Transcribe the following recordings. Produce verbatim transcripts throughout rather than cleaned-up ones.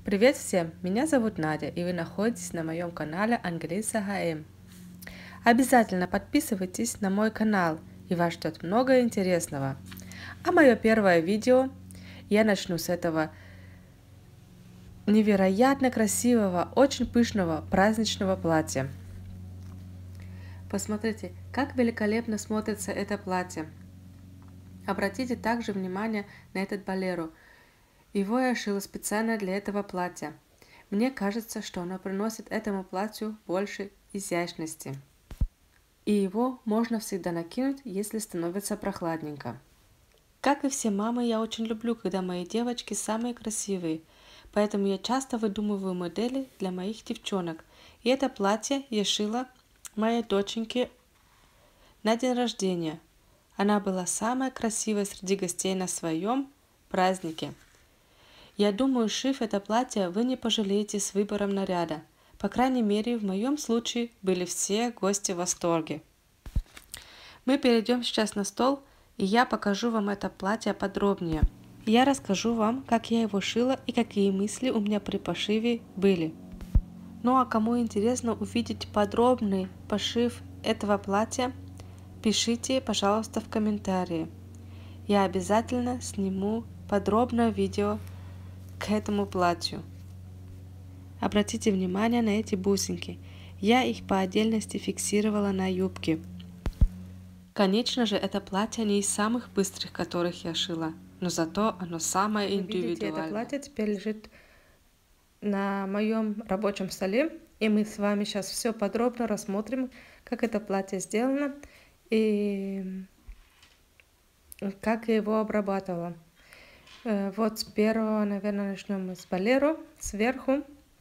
Привет всем! Меня зовут Надя, и вы находитесь на моем канале Английская ГМ. Обязательно подписывайтесь на мой канал, и вас ждет много интересного. А мое первое видео я начну с этого невероятно красивого, очень пышного праздничного платья. Посмотрите, как великолепно смотрится это платье. Обратите также внимание на этот болеро. Его я шила специально для этого платья. Мне кажется, что оно приносит этому платью больше изящности. И его можно всегда накинуть, если становится прохладненько. Как и все мамы, я очень люблю, когда мои девочки самые красивые. Поэтому я часто выдумываю модели для моих девчонок. И это платье я шила моей доченьке на день рождения. Она была самая красивая среди гостей на своем празднике. Я думаю, шив это платье, вы не пожалеете с выбором наряда. По крайней мере, в моем случае были все гости в восторге. Мы перейдем сейчас на стол, и я покажу вам это платье подробнее. Я расскажу вам, как я его шила и какие мысли у меня при пошиве были. Ну а кому интересно увидеть подробный пошив этого платья, пишите, пожалуйста, в комментарии. Я обязательно сниму подробное видео к этому платью. Обратите внимание на эти бусинки. Я их по отдельности фиксировала на юбке. Конечно же, это платье не из самых быстрых, которых я шила, но зато оно самое индивидуальное. Видите, это платье теперь лежит на моем рабочем столе, и мы с вами сейчас все подробно рассмотрим, как это платье сделано и как я его обрабатывала. Вот с первого, наверное, начнем мы с болеро сверху.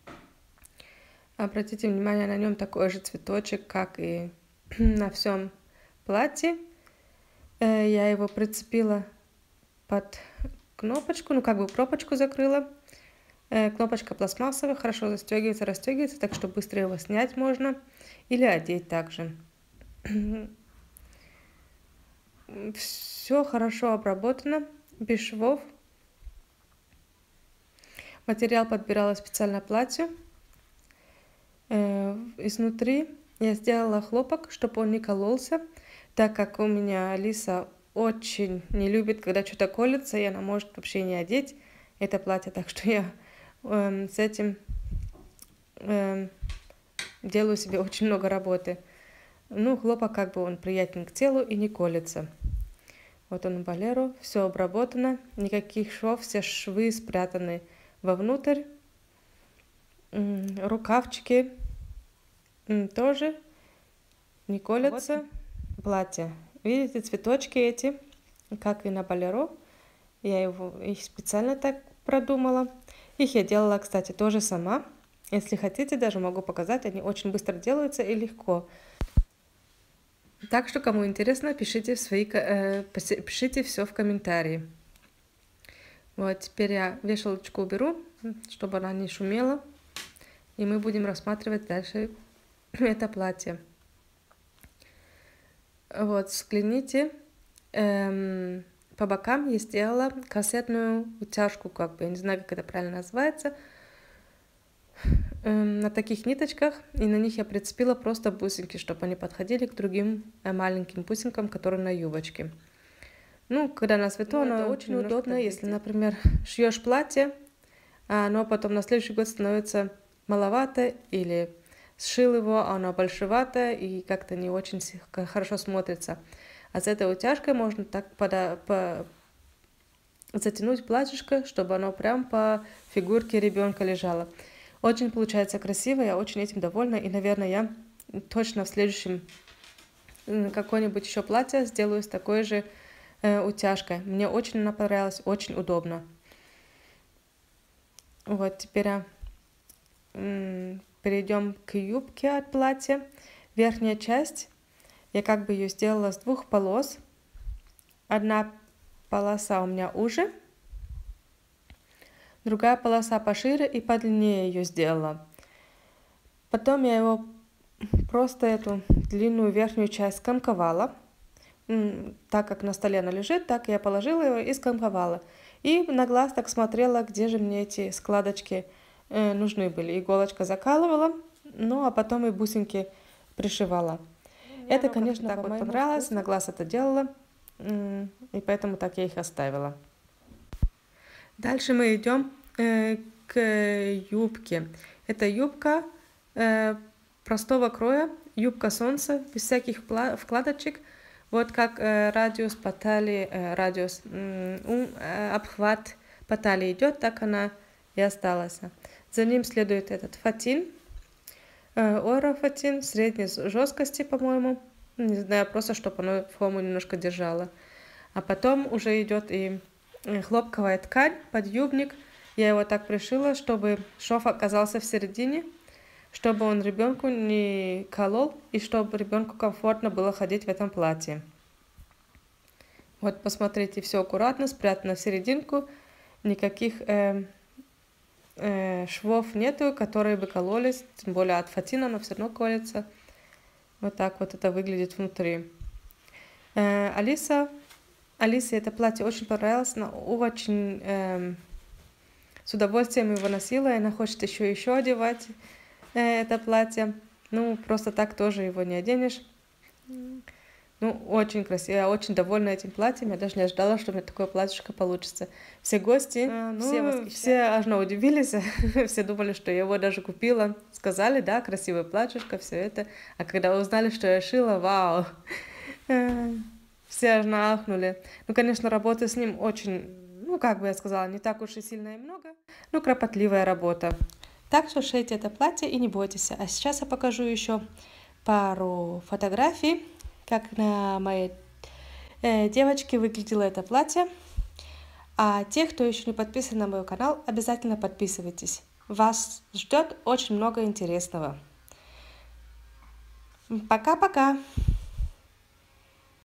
Обратите внимание, на нем такой же цветочек, как и на всем платье. Я его прицепила под кнопочку, ну как бы кнопочку закрыла. Кнопочка пластмассовая, хорошо застегивается, расстегивается, так что быстро его снять можно или одеть также. Все хорошо обработано, без швов. Материал подбирала специально платью. Э, изнутри я сделала хлопок, чтобы он не кололся, так как у меня Алиса очень не любит, когда что-то колется, и она может вообще не одеть это платье. Так что я э, с этим э, делаю себе очень много работы. Ну, хлопок как бы он приятен к телу и не колется. Вот он болеро, все обработано, никаких швов, все швы спрятаны вовнутрь. Рукавчики тоже не колятся. Вот платье. Видите, цветочки эти, как и на болеро. Я его, их специально так продумала. Их я делала, кстати, тоже сама. Если хотите, даже могу показать. Они очень быстро делаются и легко. Так что, кому интересно, пишите, в свои, э, пишите все в комментарии. Вот, теперь я вешалочку уберу, чтобы она не шумела. И мы будем рассматривать дальше это платье. Вот, взгляните. Эм, по бокам я сделала кассетную утяжку, как бы, я не знаю, как это правильно называется. Эм, на таких ниточках, и на них я прицепила просто бусинки, чтобы они подходили к другим э, маленьким бусинкам, которые на юбочке. Ну, когда на свету, ну, оно очень удобно, если, например, шьешь платье, а оно потом на следующий год становится маловато, или сшил его, а оно большевато и как-то не очень хорошо смотрится. А с этой утяжкой можно так пода по затянуть платьишко, чтобы оно прям по фигурке ребенка лежало. Очень получается красиво, я очень этим довольна, и, наверное, я точно в следующем какое-нибудь еще платье сделаю с такой же э, утяжкой. Мне очень она понравилась, очень удобно. Вот, теперь м, перейдем к юбке от платья. Верхняя часть, я как бы ее сделала с двух полос. Одна полоса у меня уже, другая полоса пошире и подлиннее ее сделала. Потом я его просто эту длинную верхнюю часть скомковала. Так как на столе она лежит, так я положила его и скомковала. И на глаз так смотрела, где же мне эти складочки э, нужны были. Иголочка закалывала, ну а потом и бусинки пришивала. Это, конечно, так вот понравилось, на глаз это делала, и поэтому так я их оставила. Дальше мы идем э, к юбке. Это юбка э, простого кроя, юбка солнца, без всяких вкладочек. Вот как э, радиус по талии, э, радиус, э, э, обхват по талии идет, так она и осталась. За ним следует этот фатин, э, ойрофатин, средней жесткости, по-моему. Не знаю, просто чтобы оно форму немножко держало. А потом уже идет и хлопковая ткань, подъюбник. Я его так пришила, чтобы шов оказался в середине, чтобы он ребенку не колол и чтобы ребенку комфортно было ходить в этом платье. Вот посмотрите, все аккуратно спрятано в серединку, никаких э, э, швов нету, которые бы кололись, тем более от фатина, но все равно колется. Вот так вот это выглядит внутри. Э, Алиса, Алисе это платье очень понравилось, она очень э, с удовольствием его носила, и она хочет еще и еще одевать э, это платье. Ну, просто так тоже его не оденешь. Ну, очень красиво, я очень довольна этим платьем, я даже не ожидала, что у меня такое платьишко получится. Все гости, а, ну, все, все аж удивились, все думали, что я его даже купила. Сказали, да, красивое платьишко, все это. А когда узнали, что я шила, вау, все аж ахнули. Ну, конечно, работа с ним очень, ну, как бы я сказала, не так уж и сильно и много, но кропотливая работа. Так что шейте это платье и не бойтесь. А сейчас я покажу еще пару фотографий, как на моей э, девочке выглядело это платье. А те, кто еще не подписан на мой канал, обязательно подписывайтесь. Вас ждет очень много интересного. Пока-пока!